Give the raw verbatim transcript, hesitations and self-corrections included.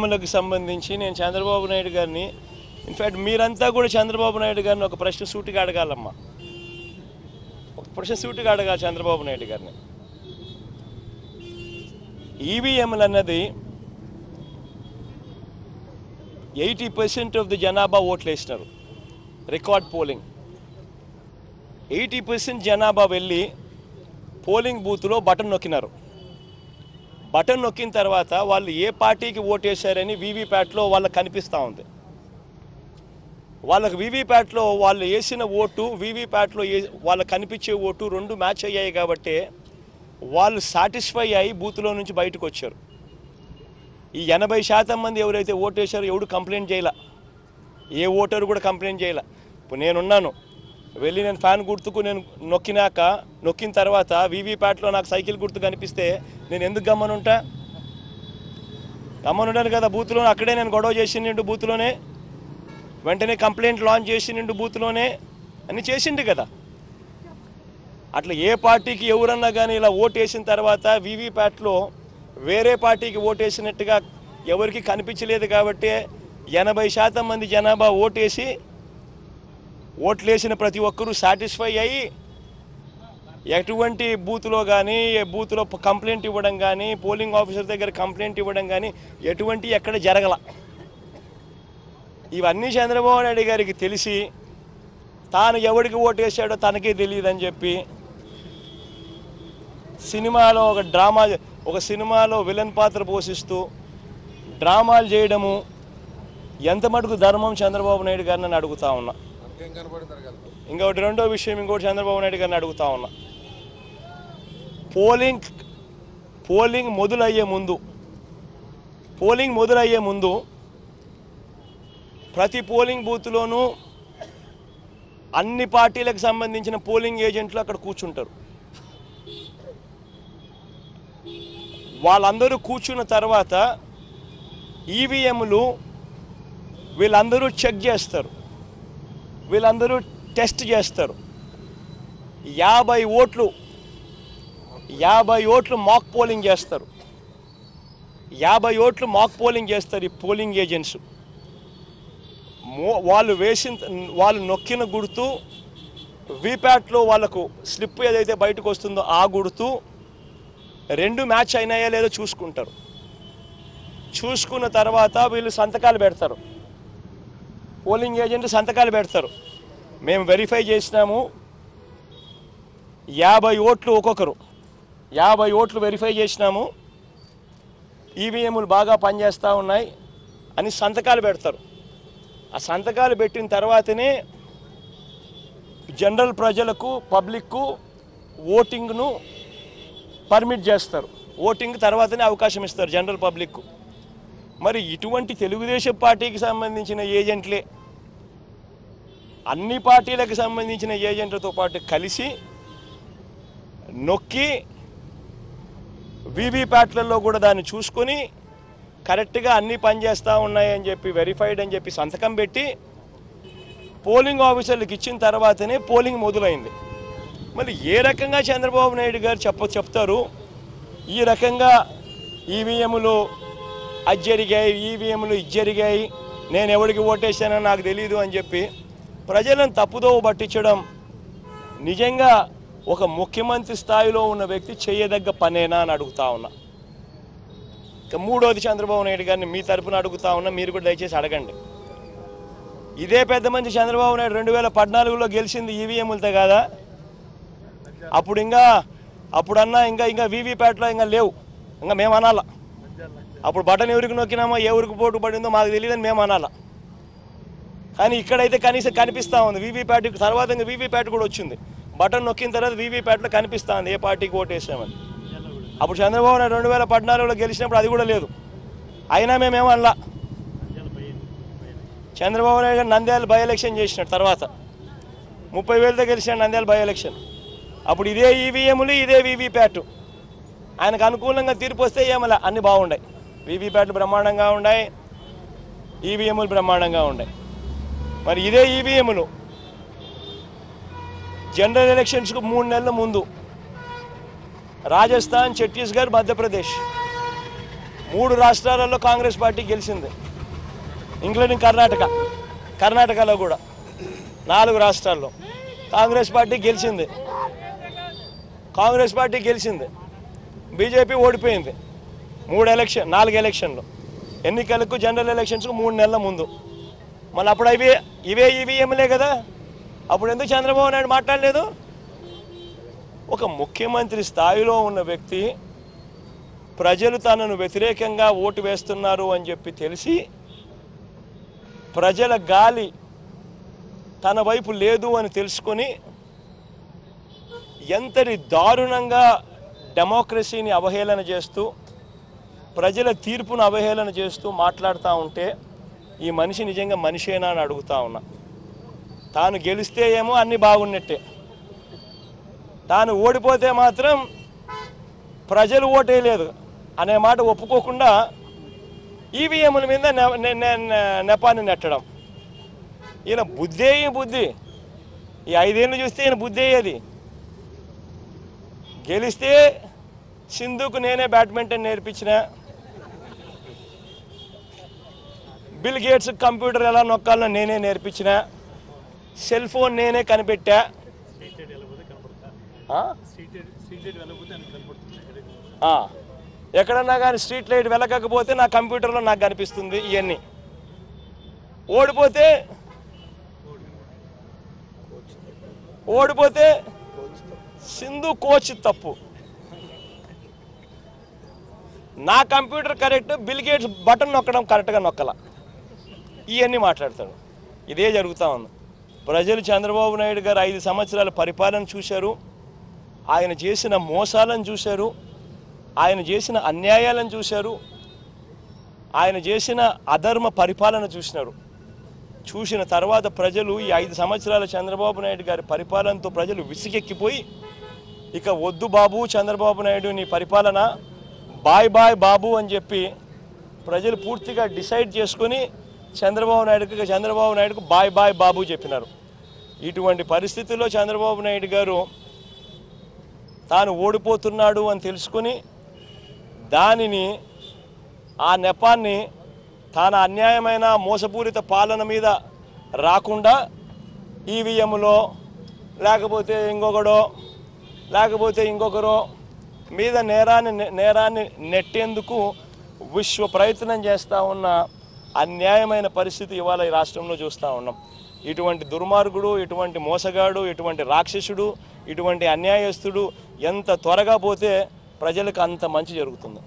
ఈవీఎంలకు సంబంధించి నేను చంద్రబాబు నాయుడు గారిని ఇన్ఫ్యాక్ట్ మీరంతా కూడా చంద్రబాబు నాయుడు గారిని ఒక ప్రశ్న సూటిగా అడగాలమ్మా, ఒక ప్రశ్న సూటిగా అడగాలి చంద్రబాబు నాయుడు గారిని. ఈవీఎంలు అన్నది ఎయిటీ పర్సెంట్ ఆఫ్ ది జనాభా ఓట్లు వేసినారు, రికార్డ్ పోలింగ్. ఎయిటీ పర్సెంట్ జనాభా వెళ్ళి పోలింగ్ బూత్లో బటన్ నొక్కినారు. బటన్ నొక్కిన తర్వాత వాళ్ళు ఏ పార్టీకి ఓటేశారని వీవీప్యాట్లో వాళ్ళకి కనిపిస్తూ ఉంది. వాళ్ళకి వీవీప్యాట్లో వాళ్ళు వేసిన ఓటు వీవీప్యాట్లో వాళ్ళకి కనిపించే ఓటు రెండు మ్యాచ్ అయ్యాయి కాబట్టి వాళ్ళు సాటిస్ఫై అయ్యి బూత్లో నుంచి బయటకు వచ్చారు. ఈ ఎనభై శాతం మంది ఎవరైతే ఓటేశారో ఎవడు కంప్లైంట్ చేయాల, ఏ ఓటరు కూడా కంప్లైంట్ చేయాల. ఇప్పుడు నేనున్నాను, వెళ్ళి నేను ఫ్యాన్ గుర్తుకు నేను నొక్కినాక నొక్కిన తర్వాత వీవీప్యాట్లో నాకు సైకిల్ గుర్తు కనిపిస్తే నేను ఎందుకు గమ్మనుంటా? గమ్మనుంటాను కదా. బూత్లో అక్కడే నేను గొడవ చేసిండు, బూత్లోనే వెంటనే కంప్లైంట్ లాంచ్ చేసిండు, బూత్లోనే అన్ని చేసిండు కదా. అట్లా ఏ పార్టీకి ఎవరన్నా కానీ ఇలా ఓటేసిన తర్వాత వీవీప్యాట్లో వేరే పార్టీకి ఓటేసినట్టుగా ఎవరికి కనిపించలేదు కాబట్టి ఎనభై శాతం మంది జనాభా ఓటేసి ఓట్లేసిన ప్రతి ఒక్కరూ సాటిస్ఫై అయ్యి ఎటువంటి బూత్లో కానీ బూత్లో కంప్లైంట్ ఇవ్వడం కానీ పోలింగ్ ఆఫీసర్ దగ్గర కంప్లైంట్ ఇవ్వడం కానీ ఎటువంటి ఎక్కడ జరగల. ఇవన్నీ చంద్రబాబు నాయుడు గారికి తెలిసి తాను ఎవరికి ఓటేసాడో తనకే తెలియదని చెప్పి సినిమాలో ఒక డ్రామా ఒక సినిమాలో విలన్ పాత్ర పోషిస్తూ డ్రామాలు చేయడము ఎంత మటుకు ధర్మం చంద్రబాబు నాయుడు గారిని అడుగుతా ఉన్నా. ఇంకొకటి రెండో విషయం ఇంకోటి చంద్రబాబు నాయుడు గారిని అడుగుతా ఉన్నా. పోలింగ్ పోలింగ్ మొదలయ్యే ముందు పోలింగ్ మొదలయ్యే ముందు ప్రతి పోలింగ్ బూత్లోనూ అన్ని పార్టీలకు సంబంధించిన పోలింగ్ ఏజెంట్లు అక్కడ కూర్చుంటారు. వాళ్ళందరూ కూర్చున్న తర్వాత ఈవీఎంలు వీళ్ళందరూ చెక్ చేస్తారు, వీళ్ళందరూ టెస్ట్ చేస్తారు. యాభై ఓట్లు యాభై ఓట్లు మాక్ పోలింగ్ చేస్తారు యాభై ఓట్లు మాక్ పోలింగ్ చేస్తారు ఈ పోలింగ్ ఏజెంట్స్. వాళ్ళు వేసిన వాళ్ళు నొక్కిన గుర్తు వీప్యాట్లో వాళ్ళకు స్లిప్ ఏదైతే బయటకు వస్తుందో ఆ గుర్తు రెండు మ్యాచ్ అయినాయా లేదో చూసుకుంటారు. చూసుకున్న తర్వాత వీళ్ళు సంతకాలు పెడతారు, పోలింగ్ ఏజెంట్ సంతకాలు పెడతారు. మేము వెరిఫై చేసినాము, యాభై ఓట్లు ఒక్కొక్కరు యాభై ఓట్లు వెరిఫై చేసినాము, ఈవీఎంలు బాగా పనిచేస్తూ ఉన్నాయి అని సంతకాలు పెడతారు. ఆ సంతకాలు పెట్టిన తర్వాతనే జనరల్ ప్రజలకు పబ్లిక్కు ఓటింగ్ను పర్మిట్ చేస్తారు. ఓటింగ్ తర్వాతనే అవకాశం ఇస్తారు జనరల్ పబ్లిక్కు. మరి ఇటువంటి తెలుగుదేశం పార్టీకి సంబంధించిన ఏజెంట్లే అన్ని పార్టీలకు సంబంధించిన ఏజెంట్లతో పాటు కలిసి నొక్కి వీవీప్యాట్లలో కూడా దాన్ని చూసుకొని కరెక్ట్గా అన్నీ పనిచేస్తూ ఉన్నాయని చెప్పి వెరిఫైడ్ అని చెప్పి సంతకం పెట్టి పోలింగ్ ఆఫీసర్లకు ఇచ్చిన తర్వాతనే పోలింగ్ మొదలైంది. మరి ఏ రకంగా చంద్రబాబు నాయుడు గారు చెప్ప చెప్తారు ఈ రకంగా ఈవీఎంలు అది జరిగాయి, ఈవీఎంలు ఇది జరిగాయి, నేను ఎవరికి ఓటేసానో నాకు తెలియదు అని చెప్పి ప్రజలను తప్పుదోవ పట్టించడం నిజంగా ఒక ముఖ్యమంత్రి స్థాయిలో ఉన్న వ్యక్తి చేయదగ్గ పనేనా అని అడుగుతా ఉన్నా. ఇక మూడోది చంద్రబాబు నాయుడు గారిని మీ తరపున అడుగుతా ఉన్నా, మీరు కూడా దయచేసి అడగండి. ఇదే పెద్ద మంచి చంద్రబాబు నాయుడు రెండు వేల పద్నాలుగులో గెలిచింది ఈవీఎంలతో కాదా? అప్పుడు ఇంకా అప్పుడన్నా ఇంకా ఇంకా వీవీప్యాట్లో ఇంకా లేవు, ఇంకా మేము అనాలా. అప్పుడు బటన్ ఎవరికి నొక్కినామో ఎవరికి పోటు పడిందో మాకు తెలియదని మేము అనాలా. కానీ ఇక్కడైతే కనీసం కనిపిస్తూ ఉంది. వీవీప్యాట్ తర్వాత ఇంకా వీవీప్యాట్ కూడా వచ్చింది. బటన్ నొక్కిన తర్వాత వీవీప్యాట్లో కనిపిస్తూ ఉంది ఏ పార్టీకి ఓటేసామని. అప్పుడు చంద్రబాబు నాయుడు రెండు వేల పద్నాలుగులో గెలిచినప్పుడు అది కూడా లేదు, అయినా మేమేమనలా. చంద్రబాబు నాయుడు గారు నంద్యాల బై ఎలక్షన్ చేసినాడు, తర్వాత ముప్పై వేలతో గెలిచినాడు నంద్యాల బై ఎలక్షన్. అప్పుడు ఇదే ఈవీఎంలు ఇదే వీవీప్యాట్ ఆయనకు అనుకూలంగా తీర్పు వస్తే ఏమలా అన్నీ బాగున్నాయి. వీవీప్యాట్లు బ్రహ్మాండంగా ఉన్నాయి, ఈవీఎంలు బ్రహ్మాండంగా ఉన్నాయి. మరి ఇదే ఈవీఎంలు జనరల్ ఎలక్షన్స్కు మూడు నెలల ముందు రాజస్థాన్, ఛత్తీస్గఢ్, మధ్యప్రదేశ్ మూడు రాష్ట్రాలలో కాంగ్రెస్ పార్టీ గెలిచింది, ఇంక్లూడింగ్ కర్ణాటక. కర్ణాటకలో కూడా నాలుగు రాష్ట్రాల్లో కాంగ్రెస్ పార్టీ గెలిచింది. కాంగ్రెస్ పార్టీ గెలిచింది బీజేపీ ఓడిపోయింది మూడు ఎలక్షన్ నాలుగు ఎలక్షన్లు. ఎన్నికలకు జనరల్ ఎలక్షన్స్కు మూడు నెలల ముందు. మళ్ళీ అప్పుడు ఇవే ఇవే ఈవీఎంలే కదా. అప్పుడు ఎందుకు చంద్రబాబు నాయుడు మాట్లాడలేదు? ఒక ముఖ్యమంత్రి స్థాయిలో ఉన్న వ్యక్తి ప్రజలు తనను వ్యతిరేకంగా ఓటు వేస్తున్నారు అని చెప్పి తెలిసి ప్రజల గాలి తన వైపు లేదు అని తెలుసుకొని ఎంతటి దారుణంగా డెమోక్రసీని అవహేళన చేస్తూ ప్రజల తీర్పును అవహేళన చేస్తూ మాట్లాడుతూ ఉంటే ఈ మనిషి నిజంగా మనిషేనా అని అడుగుతా ఉన్నా. తాను గెలిస్తే ఏమో అన్నీ బాగున్నట్టే, తాను ఓడిపోతే మాత్రం ప్రజలు ఓటేయలేదు అనే మాట ఒప్పుకోకుండా ఈవీఎంల మీద నెపాన్ని నెట్టడం. ఈయన బుద్ధే బుద్ధి. ఈ ఐదేళ్ళు చూస్తే ఈయన బుద్ధి అయ్యేది. గెలిస్తే సింధుకు నేనే బ్యాడ్మింటన్ నేర్పించిన, బిల్ గేట్స్ కంప్యూటర్ ఎలా నొక్కాలో నేనే నేర్పించిన, సెల్ ఫోన్ నేనే కనిపెట్టా. ఎక్కడన్నా కానీ స్ట్రీట్ లైట్ వెలగకపోతే నా కంప్యూటర్లో నాకు కనిపిస్తుంది. ఇవన్నీ ఓడిపోతే ఓడిపోతే సింధు కోచ్ తప్పు, నా computer correct, Bill Gates button నొక్కడం కరెక్ట్గా నొక్కల. ఇవన్నీ మాట్లాడతాడు. ఇదే జరుగుతూ ఉంది. ప్రజలు చంద్రబాబు నాయుడు గారు ఐదు సంవత్సరాల పరిపాలన చూశారు, ఆయన చేసిన మోసాలను చూశారు, ఆయన చేసిన అన్యాయాలను చూశారు, ఆయన చేసిన అధర్మ పరిపాలన చూసినారు. చూసిన తర్వాత ప్రజలు ఈ ఐదు సంవత్సరాల చంద్రబాబు నాయుడు గారి పరిపాలనతో ప్రజలు విసిగెక్కిపోయి ఇక వద్దు బాబు చంద్రబాబు నాయుడు నీ పరిపాలన, బాయ్ బాయ్ బాబు అని చెప్పి ప్రజలు పూర్తిగా డిసైడ్ చేసుకొని చంద్రబాబు నాయుడుకి చంద్రబాబు నాయుడుకు బాయ్ బాయ్ బాబు చెప్పినారు. ఇటువంటి పరిస్థితుల్లో చంద్రబాబు నాయుడు గారు తాను ఓడిపోతున్నాడు అని తెలుసుకుని దానిని ఆ నెపాన్ని తన అన్యాయమైన మోసపూరిత పాలన మీద రాకుండా ఈవీఎంలో లేకపోతే ఇంకొకడో లేకపోతే ఇంకొకరో మీద నేరాన్ని నేరాన్ని నెట్టేందుకు విశ్వ ప్రయత్నం చేస్తూ ఉన్న అన్యాయమైన పరిస్థితి ఇవాళ ఈ రాష్ట్రంలో చూస్తూ ఉన్నాం. ఇటువంటి దుర్మార్గుడు, ఇటువంటి మోసగాడు, ఇటువంటి రాక్షసుడు, ఇటువంటి అన్యాయస్తుడు ఎంత త్వరగా పోతే ప్రజలకు అంత మంచి జరుగుతుంది.